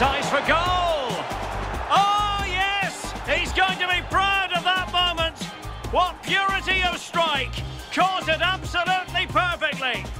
Size for goal! Oh, yes! He's going to be proud of that moment! What purity of strike! Caught it absolutely perfectly!